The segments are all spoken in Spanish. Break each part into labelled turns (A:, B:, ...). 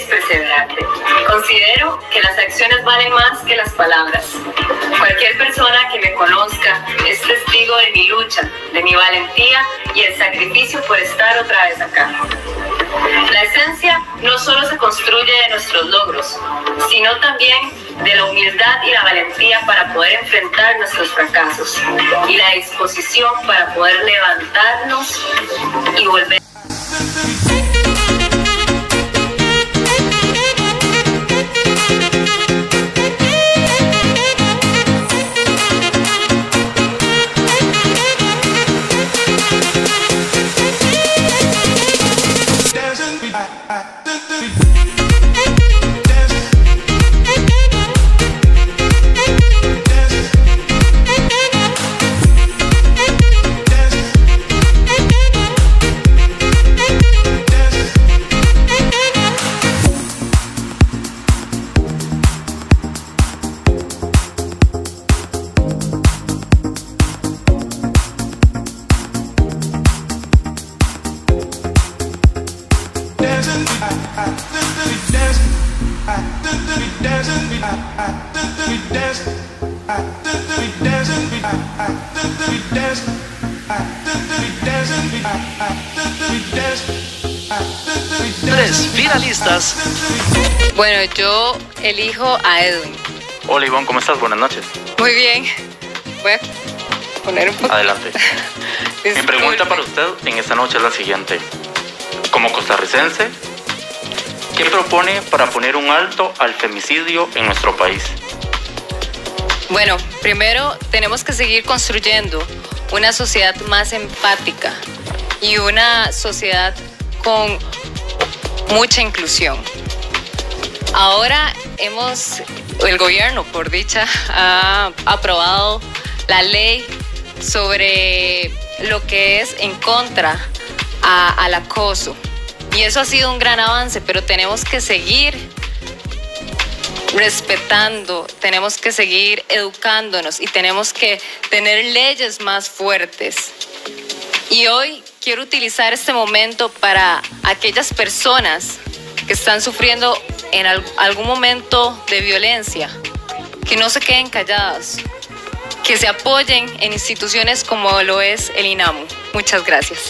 A: perseverante. Considero que las acciones valen más que las palabras. Cualquier persona que me conozca es testigo de mi lucha, de mi valentía y el sacrificio por estar otra vez acá. La esencia no solo se construye de nuestros logros, sino también de la humildad y la valentía para poder enfrentar nuestros fracasos y la disposición para poder levantarnos y volver.
B: Tres finalistas.
C: Bueno, yo elijo a Edwin.
D: Hola Ivonne, ¿cómo estás? Buenas noches.
C: Muy bien. Voy a poner un poco.
D: Adelante. Mi pregunta para usted en esta noche es la siguiente. Como costarricense, ¿qué propone para poner un alto al femicidio en nuestro país?
C: Bueno, primero tenemos que seguir construyendo una sociedad más empática y una sociedad con mucha inclusión. Ahora el gobierno, por dicha, ha aprobado la ley sobre lo que es en contra al acoso. Y eso ha sido un gran avance, pero tenemos que seguir respetando, tenemos que seguir educándonos y tenemos que tener leyes más fuertes. Y hoy quiero utilizar este momento para aquellas personas que están sufriendo en algún momento de violencia, que no se queden calladas, que se apoyen en instituciones como lo es el INAMU. Muchas gracias.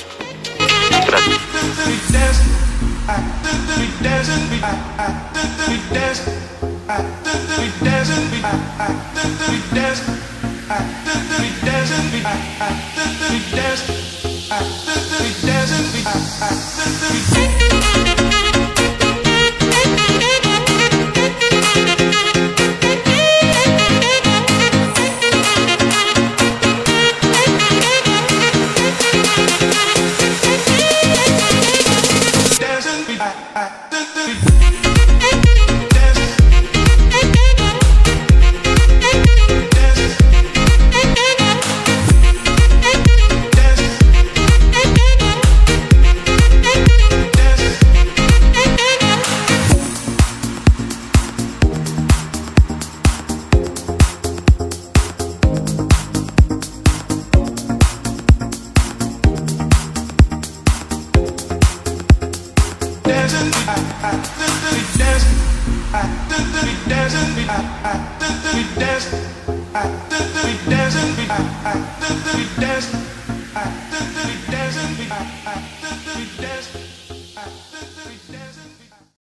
E: Dance.